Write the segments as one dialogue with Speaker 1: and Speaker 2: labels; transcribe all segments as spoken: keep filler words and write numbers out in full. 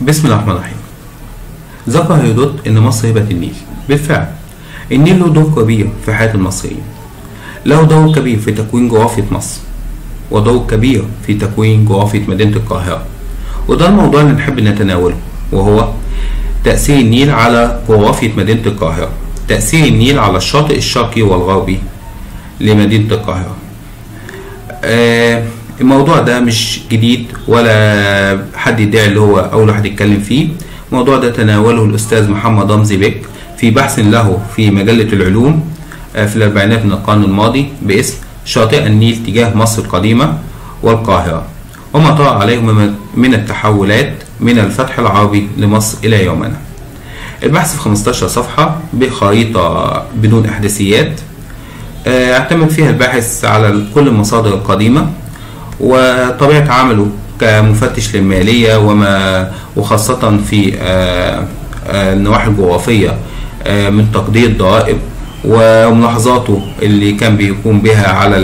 Speaker 1: بسم الله الرحمن الرحيم. ذكر هيرودوت ان مصر هبة النيل. بالفعل النيل له دور كبير في حياة المصريين، له دور كبير في تكوين جغرافية مصر ودور كبير في تكوين جغرافية مدينة القاهرة، وده الموضوع اللي نحب نتناوله، وهو تأثير النيل على جغرافية مدينة القاهرة، تأثير النيل على الشاطئ الشرقي والغربي لمدينة القاهرة. آه الموضوع ده مش جديد ولا حد يدعي اللي هو أول واحد يتكلم فيه. الموضوع ده تناوله الأستاذ محمد رمزي بك في بحث له في مجلة العلوم في الأربعينات من القرن الماضي باسم شاطئ النيل تجاه مصر القديمة والقاهرة وما طرأ عليهم من التحولات من الفتح العربي لمصر إلى يومنا. البحث في خمستاشر صفحة بخريطة بدون إحداثيات، اعتمد فيها الباحث على كل المصادر القديمة وطبيعة عمله كمفتش للمالية وما وخاصة في النواحي الجغرافية من تقدير الضرائب وملاحظاته اللي كان بيقوم بها على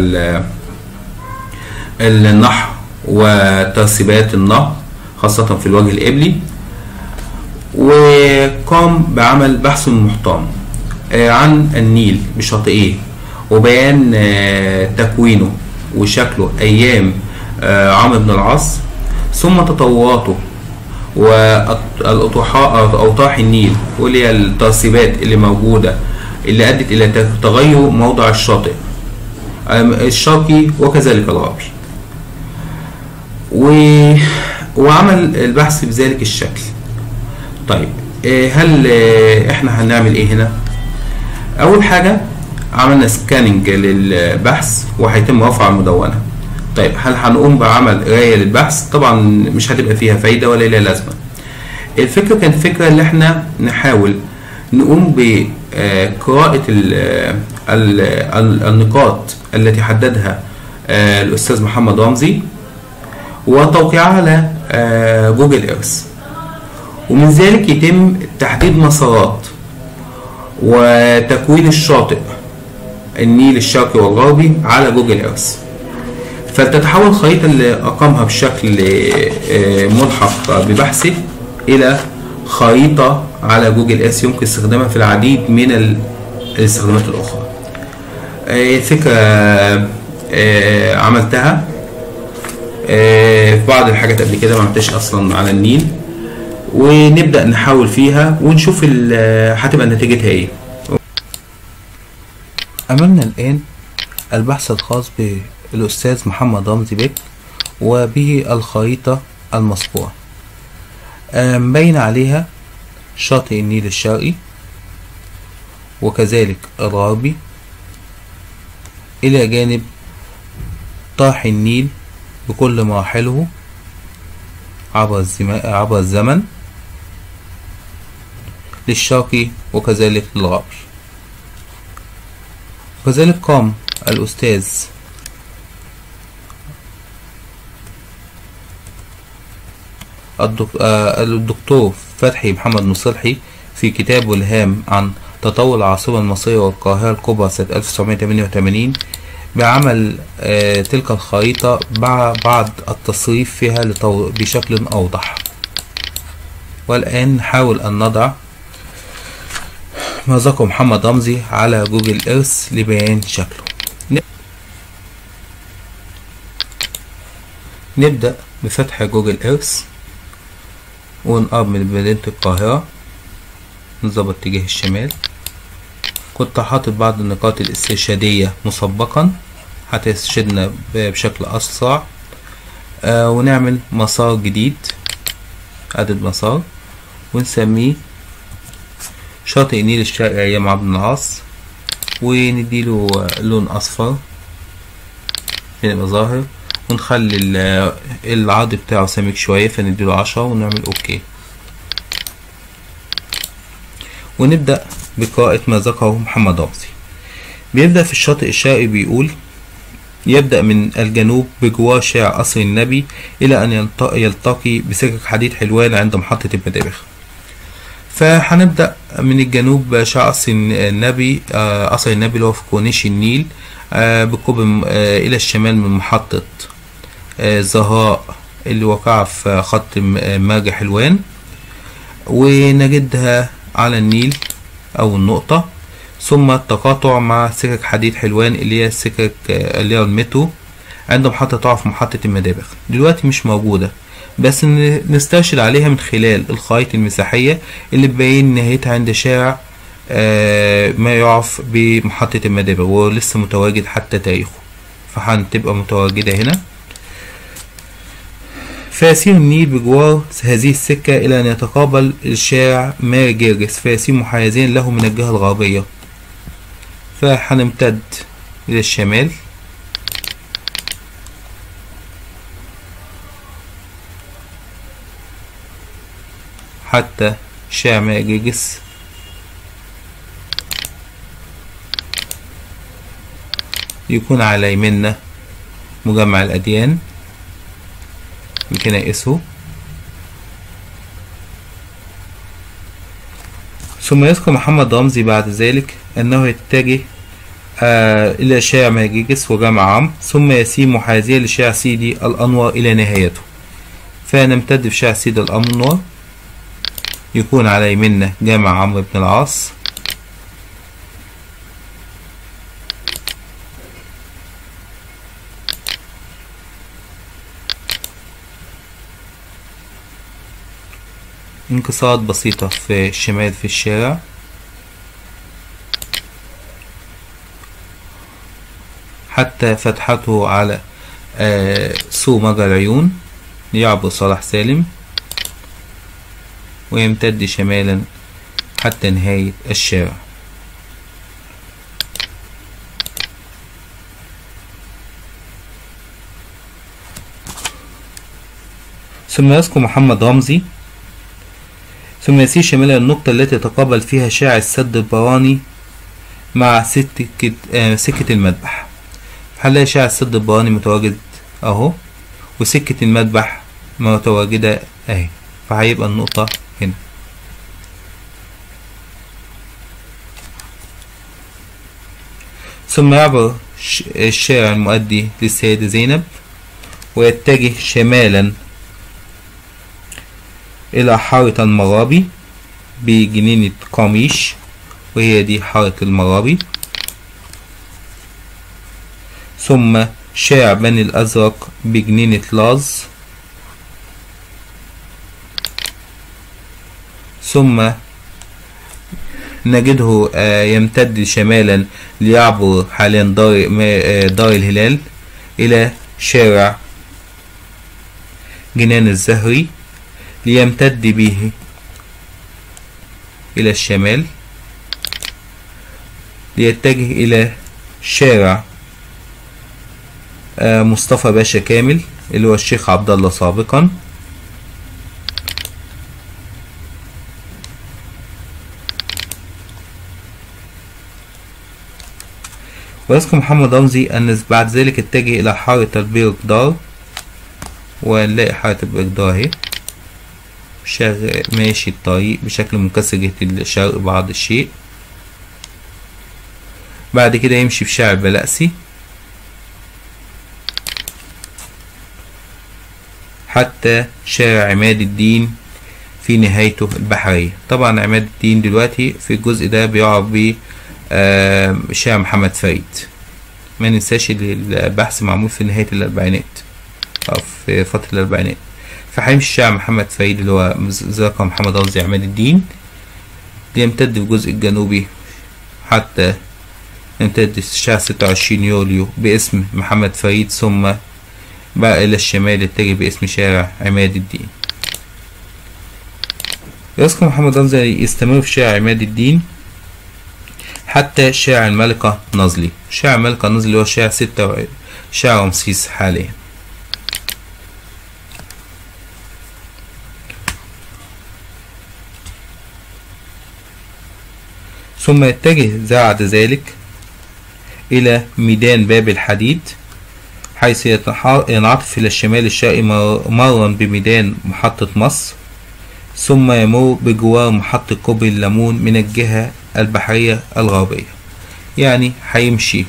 Speaker 1: النحر وترسيبات النهر خاصة في الوجه القبلي، وقام بعمل بحث محترم عن النيل بشاطئيه وبيان تكوينه وشكله أيام عمرو بن العاص، ثم تطوراته وأوطاح النيل واللي هي الترسيبات اللي موجودة اللي أدت إلى تغير موضع الشاطئ الشرقي وكذلك الغربي، وعمل البحث بذلك الشكل. طيب هل احنا هنعمل ايه هنا؟ أول حاجة عملنا سكاننج للبحث وهيتم رفع المدونة. طيب هل هنقوم بعمل قراية للبحث؟ طبعا مش هتبقى فيها فايدة ولا لها لازمة. الفكرة كانت فكرة اللي احنا نحاول نقوم بقراءة النقاط التي حددها الأستاذ محمد رمزي وتوقيعها على جوجل إيرث، ومن ذلك يتم تحديد مسارات وتكوين الشاطئ النيل الشرقي والغربي على جوجل إيرث، فتتحول الخريطة اللي أقامها بشكل ملحق ببحثه إلى خريطة على جوجل إيرث يمكن استخدامها في العديد من الاستخدامات الأخرى. فكرة عملتها في بعض الحاجات قبل كده ما عملتهاش أصلا على النيل، ونبدأ نحاول فيها ونشوف هتبقى نتيجتها إيه. أمامنا الآن البحث الخاص بالأستاذ محمد رمزي بك وبه الخريطة المسبوعة، مبين عليها شاطئ النيل الشرقي وكذلك الغربي إلى جانب طاح النيل بكل مراحله عبر عبر الزمن للشرقي وكذلك للغربي. وكذلك قام الأستاذ الدكتور فتحي محمد مصلحي في كتابه الهام عن تطور العاصمة المصرية والقاهرة الكبرى سنة ألف وتسعمائة وثمانية وثمانين بعمل تلك الخريطة بعد التصريف فيها بشكل أوضح. والآن نحاول أن نضع ما ذكره محمد رمزي على جوجل إيرث لبيان شكله. نبدأ بفتح جوجل إيرث ونقرب من مدينة القاهرة، نظبط اتجاه الشمال. كنت حاطط بعض النقاط الاسترشادية مسبقا حتى يسترشدنا بشكل أسرع، آه ونعمل مسار جديد، عدد مسار، ونسميه شاطئ النيل الشرقي أيام عمرو بن العاص، ونديله لون أصفر يبقى ظاهر، ونخلي العرض بتاعه سميك شوية فنديله عشرة ونعمل اوكي. ونبدأ بقراءة ما ذكره محمد رمزي. بيبدأ في الشاطئ الشرقي بيقول: يبدأ من الجنوب بجوار شارع قصر النبي إلى أن يلتقي بسكك حديد حلوان عند محطة المدابغ. فهنبدأ من الجنوب شارع قصر النبي قصر النبي اللي هو في كورنيش النيل بالقرب إلى الشمال من محطة زهراء اللي وقع في خط مرج حلوان ونجدها على النيل أو النقطة، ثم التقاطع مع سكك حديد حلوان اللي هي السكك اللي هي المترو عند محطة تقع في محطة المدابغ. دلوقتي مش موجودة، بس نسترشد عليها من خلال الخرائط المساحية اللي تبين نهايتها عند شارع آه ما يعرف بمحطة المدابغ، وهو لسه متواجد حتى تاريخه، فهتبقى متواجدة هنا. فيسير النيل بجوار هذه السكة إلى أن يتقابل الشارع ماري جرجس، فيسير محاذيا له من الجهة الغربية، فهنمتد إلى الشمال حتى شارع ماري جرجس، يكون على يمنا مجمع الأديان بكنائسه. ثم يذكر محمد رمزي بعد ذلك أنه يتجه آه إلى شارع ماري جرجس وجامع عمرو، ثم يسير محاذيا لشارع سيدي الأنور إلى نهايته، فنمتد في شارع سيدي الأنور، يكون على يمنا جامع عمرو بن العاص، انكسارات بسيطة في الشمال في الشارع، حتى فتحته على آه سوق مجرى العيون يعبر صلاح سالم، ويمتد شمالا حتى نهاية الشارع. ثم يذكر محمد رمزي ثم يسير شمالا النقطة التي يتقابل فيها شارع السد البراني مع سكة آه سكة المذبح. هنلاقي شارع السد البراني متواجد اهو، وسكة المذبح متواجدة اهي، فهيبقى النقطة هنا. ثم يعبر الشارع المؤدي للسيدة زينب ويتجه شمالا إلى حارة المرابي بجنينة قميش، وهي دي حارة المرابي. ثم شارع بني الأزرق بجنينة لاز، ثم نجده يمتد شمالا ليعبر حاليا دار, دار الهلال إلى شارع جنان الزهري، ليمتد به إلى الشمال ليتجه إلى شارع مصطفى باشا كامل اللي هو الشيخ عبد الله سابقا. ويذكر محمد رمزي أن بعد ذلك اتجه إلى حارة البيرقدار، ونلاقي حارة البيرقدار اهي شغال ماشي الطريق بشكل منكسر جهة الشرق بعض الشيء. بعد كده يمشي في شارع البلقسي حتى شارع عماد الدين في نهايته البحرية. طبعا عماد الدين دلوقتي في الجزء ده بيعرف ب شارع محمد فريد. ما ننساش البحث معمول في نهاية الأربعينات أو في فترة الأربعينات، فهيمشي شارع محمد فريد اللي هو ذكر محمد رمزي عماد الدين، يمتد في الجزء الجنوبي حتى يمتد شارع ستة وعشرين يوليو باسم محمد فريد، ثم بقى إلى الشمال يتجه باسم شارع عماد الدين. يذكر محمد رمزي يستمر في شارع عماد الدين حتى شارع الملكة نازلي. شارع الملكة نازلي هو شارع ستة شارع رمسيس حاليا. ثم يتجه بعد ذلك إلى ميدان باب الحديد، حيث ينعطف إلى الشمال الشرقي مرا بميدان محطة مصر، ثم يمر بجوار محطة كوبري الليمون من الجهة البحرية الغربية. يعني هيمشي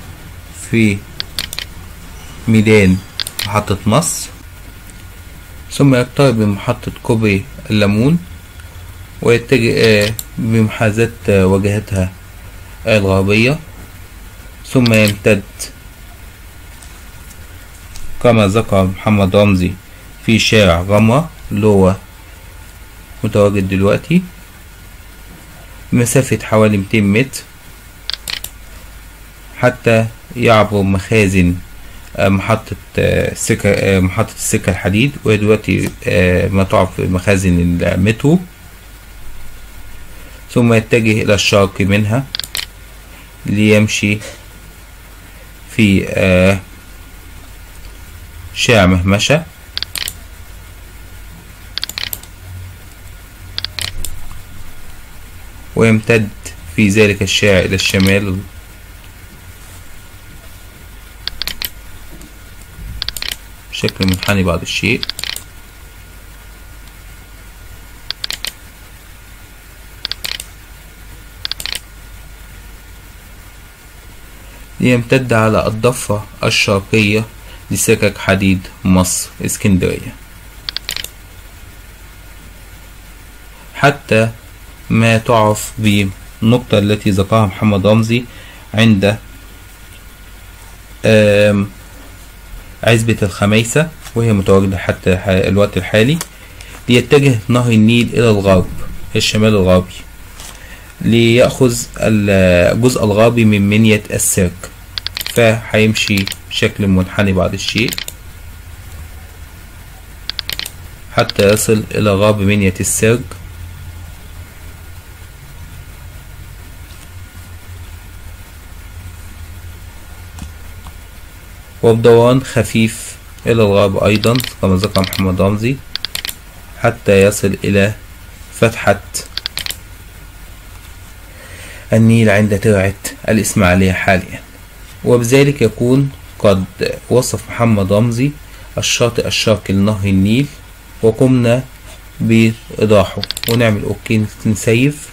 Speaker 1: في ميدان محطة مصر، ثم يقترب من محطة كوبري الليمون ويتجه بمحاذاة واجهتها الغربية، ثم يمتد كما ذكر محمد رمزي في شارع غمرة اللي هو متواجد دلوقتي مسافة حوالي مئتين متر، حتى يعبر مخازن محطة سكة محطة السكة الحديد، وهي دلوقتي ما تعرف مخازن المترو، ثم يتجه إلى الشرق منها ليمشي في شارع مهمشة، ويمتد في ذلك الشارع إلى الشمال بشكل منحني بعض الشيء، ليمتد على الضفة الشرقية لسكك حديد مصر اسكندرية حتى ما تعرف بالنقطة التي ذكرها محمد رمزي عند عزبة الخميسة، وهي متواجدة حتى الوقت الحالي، ليتجه نهر النيل إلى الغرب الشمال الغربي ليأخذ الجزء الغربي من منية السرج، فهيمشي بشكل منحني بعض الشيء حتى يصل إلى غرب منية السرج، وبدوران خفيف إلى الغرب أيضا كما ذكر محمد رمزي حتى يصل إلى فتحة النيل عند ترعة الإسماعيلية حاليا. وبذلك يكون قد وصف محمد رمزي الشاطئ الشرقي لنهر النيل، وقمنا بإيضاحه. ونعمل أوكي نسيف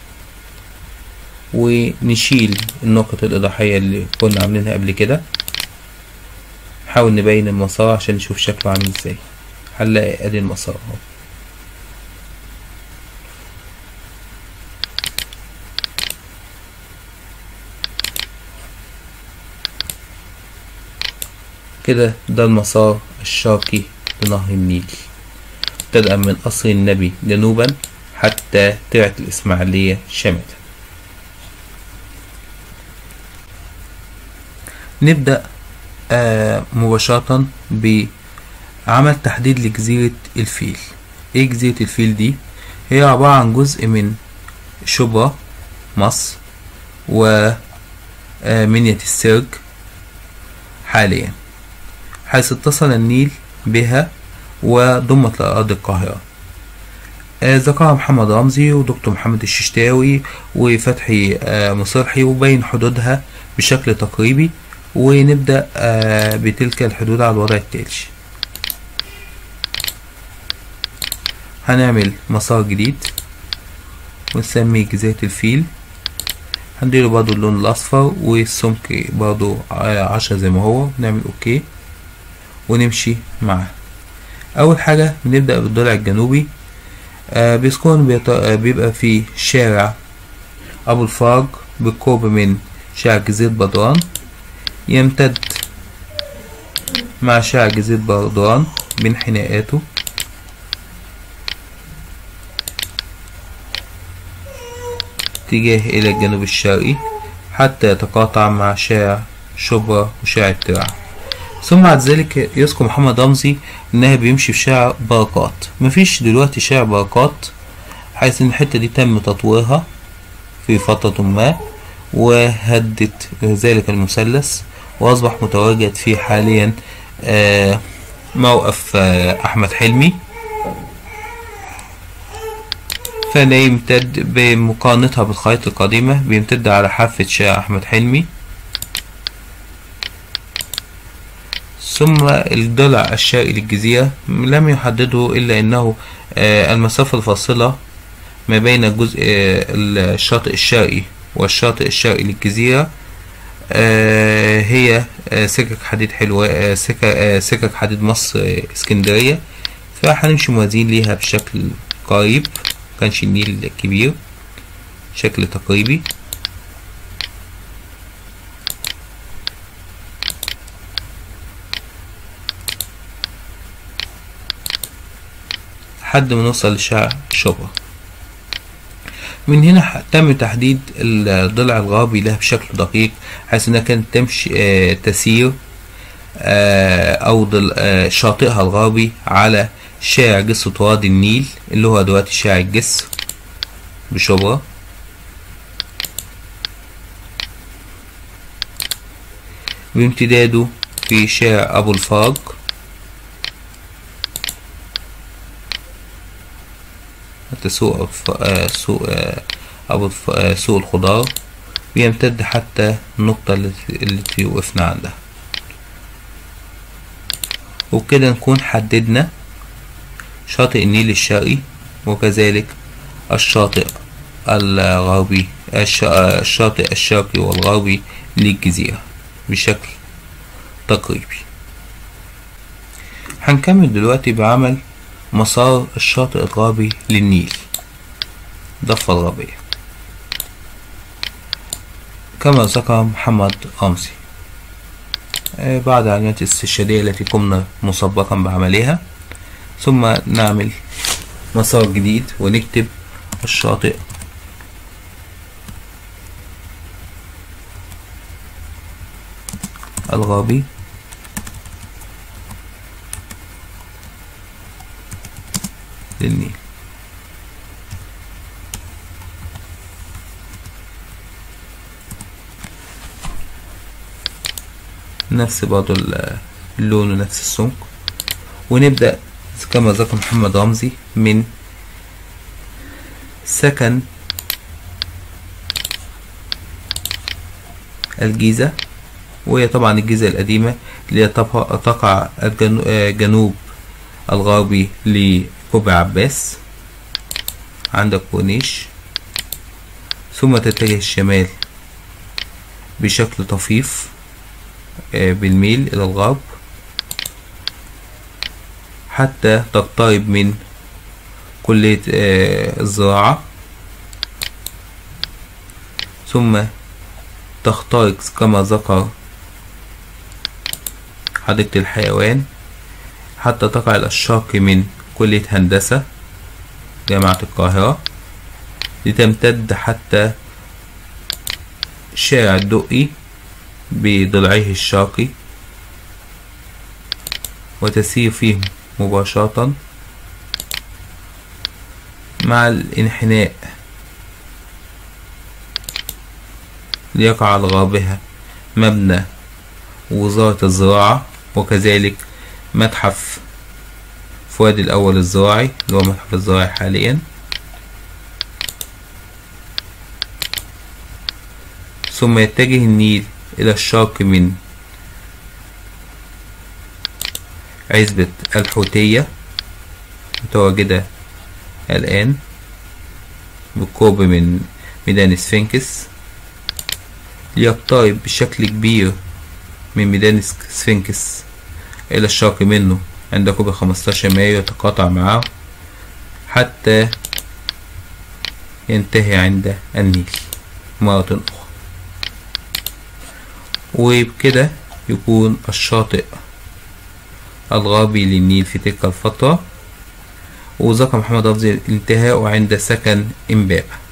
Speaker 1: ونشيل النقط الإيضاحية اللي كنا عاملينها قبل كده، نحاول نبين المسار عشان نشوف شكله عامل ازاي. هنلاقي ادي المسار اهو. كده ده المسار الشرقي لنهر النيل، ابتدأ من قصر النبي جنوبا حتى ترعة الإسماعيلية شمالا. نبدأ آه مباشرة بعمل تحديد لجزيرة الفيل. ايه جزيرة الفيل دي؟ هي عبارة عن جزء من شبرا مصر ومنية السرج حاليا، حيث اتصل النيل بها وضمت لأراضي القاهرة. آه ذكرها محمد رمزي ودكتور محمد الششتاوي وفتحي آه مصرحي، وبين حدودها بشكل تقريبي. ونبدأ آه بتلك الحدود على الوضع التالي. هنعمل مسار جديد ونسميه جزيرة الفيل، هنديله برضو اللون الأصفر والسمك برضو عشرة زي ما هو، نعمل اوكي ونمشي معاه. أول حاجة بنبدأ بالضلع الجنوبي. آه بيسكن بيبقى في شارع أبو الفرج بالقرب من شارع جزيرة بدران، يمتد مع شارع جزيرة بدران بانحناءاته اتجاه إلى الجنوب الشرقي حتى يتقاطع مع شارع شبرا وشارع الترعة. ثم بعد ذلك يذكر محمد رمزي إنها بيمشي في شارع بركات. مفيش دلوقتي شارع بركات، حيث إن الحتة دي تم تطويرها في فترة ما وهدت ذلك المثلث، وأصبح متواجد فيه حاليا آه موقف آه أحمد حلمي، فلا يمتد بمقارنتها بالخريطة القديمة، بيمتد على حافة شارع أحمد حلمي. ثم الضلع الشرقي للجزيرة لم يحدده إلا أنه آه المسافة الفاصلة ما بين الجزء آه الشاطئ الشرقي والشاطئ الشرقي للجزيرة آه هي آه سكك حديد حلوة آه سكك, آه سكك حديد مصر آه اسكندرية، فهنمشي موازين ليها بشكل قريب، مكانش النيل كبير، شكل تقريبي. لحد ما نوصل لشارع شبرا. من هنا تم تحديد الضلع الغربي لها بشكل دقيق، حيث انها كانت تمشي آه تسير آه او آه شاطئها الغربي على شارع جسر وادي النيل اللي هو دلوقتي شارع الجسر بشبرا، بامتداده في شارع ابو الفرج حتى سوق سوق ابو سوق الخضار، بيمتد حتى النقطة التي وقفنا عندها. وبكده نكون حددنا شاطئ النيل الشرقي وكذلك الشاطئ الغربي الشاطئ الشرقي والغربي للجزيرة بشكل تقريبي. هنكمل دلوقتي بعمل مسار الشاطئ الغربي للنيل، ضفة الغربية كما ذكر محمد رمزي بعد العمليات الاستشهادية التي قمنا مسبقا بعملها. ثم نعمل مسار جديد ونكتب الشاطئ الغربي للنيل. نفس برضو اللون ونفس السمك، ونبدأ كما ذكر محمد رمزي من سكن الجيزة، وهي طبعا الجيزة القديمة اللي هي تقع الجنوب الغربي لكوبري عباس عند كورنيش، ثم تتجه الشمال بشكل طفيف بالميل إلى الغرب حتى تقترب من كلية الزراعة، ثم تخترق كما ذكر حديقة الحيوان حتى تقع إلى الشرق من كلية هندسة جامعة القاهرة، لتمتد حتى شارع الدقي بضلعيه الشرقي وتسير فيه مباشرة مع الانحناء ليقع على غربها مبنى وزارة الزراعة وكذلك متحف فؤاد الأول الزراعي اللي هو متحف الزراعي حاليا. ثم يتجه النيل إلى الشرق من عزبة الحوتية متواجدة الآن بالقرب من ميدان سفنكس، ليقترب بشكل كبير من ميدان سفنكس إلى الشرق منه عند كوبري خمستاشر مايو يتقاطع معه حتى ينتهي عند النيل مرة أخرى. وبكده يكون الشاطئ الغربي للنيل في تلك الفترة. وذكر محمد رمزي انتهاءه عند سكن إمبابة.